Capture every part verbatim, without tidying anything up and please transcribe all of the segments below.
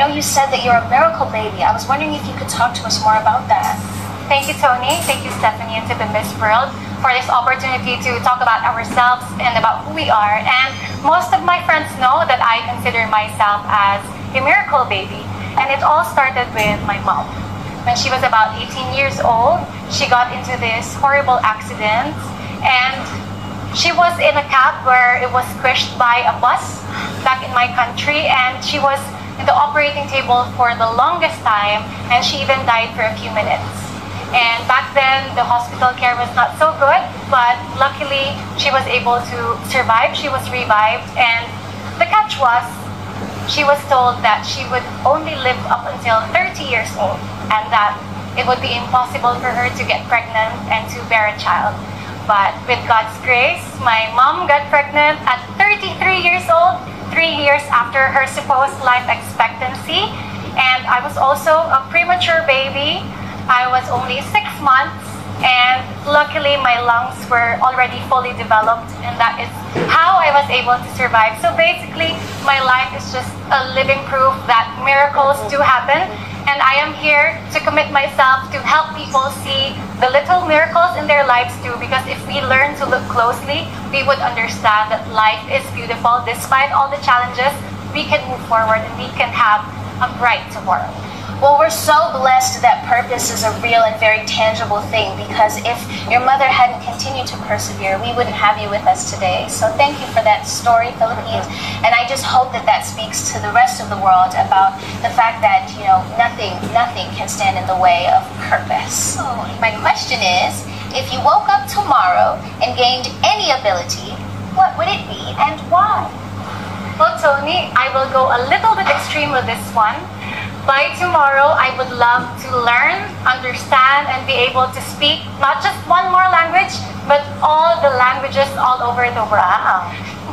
know you said that you're a miracle baby. I was wondering if you could talk to us more about that. Thank you, Tony. Thank you, Stephanie, and to the Miss World for this opportunity to talk about ourselves and about who we are. And most of my friends know that I consider myself as a miracle baby. And it all started with my mom. When she was about eighteen years old, she got into this horrible accident. And she was in a cab where it was squished by a bus back in my country. And she was in the operating table for the longest time. And she even died for a few minutes. And back then, the hospital care was not so good, but luckily, she was able to survive. She was revived, and the catch was, she was told that she would only live up until thirty years old, and that it would be impossible for her to get pregnant and to bear a child. But with God's grace, my mom got pregnant at thirty-three years old, three years after her supposed life expectancy, and I was also a premature baby. I was only six months, and luckily my lungs were already fully developed, and that is how I was able to survive. So basically, my life is just a living proof that miracles do happen, and I am here to commit myself to help people see the little miracles in their lives too, because if we learn to look closely, we would understand that life is beautiful. Despite all the challenges, we can move forward and we can have a bright tomorrow. Well, we're so blessed that purpose is a real and very tangible thing, because if your mother hadn't continued to persevere, we wouldn't have you with us today. So thank you for that story, Philippines. And I just hope that that speaks to the rest of the world about the fact that, you know, nothing, nothing can stand in the way of purpose. So my question is, if you woke up tomorrow and gained any ability, what would it be and why? Well, Tony, I will go a little bit extreme with this one. By tomorrow, I would love to learn, understand, and be able to speak not just one more language, but all the languages all over the world. Wow.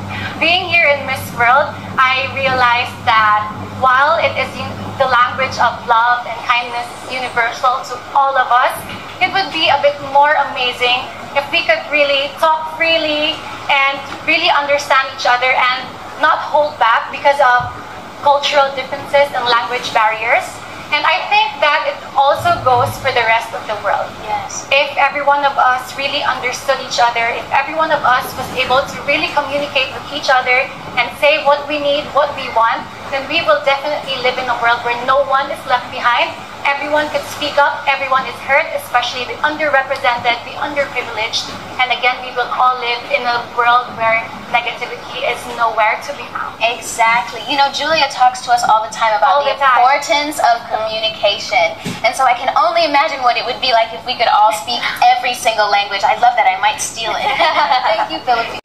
Being here in Miss World, I realized that while it is the language of love and kindness universal to all of us, it would be a bit more amazing if we could really talk freely and really understand each other and not hold back because of cultural differences and language barriers. And I think that it also goes for the rest of the world. Yes. If every one of us really understood each other, if every one of us was able to really communicate with each other and say what we need, what we want, then we will definitely live in a world where no one is left behind. Everyone could speak up, everyone is heard, especially the underrepresented, the underprivileged. And again, we will all live in a world where negativity is nowhere to be found. Exactly. You know, Julia talks to us all the time about All the, the time. importance of communication. And so I can only imagine what it would be like if we could all speak every single language. I love that. I might steal it. Thank you, Philippines.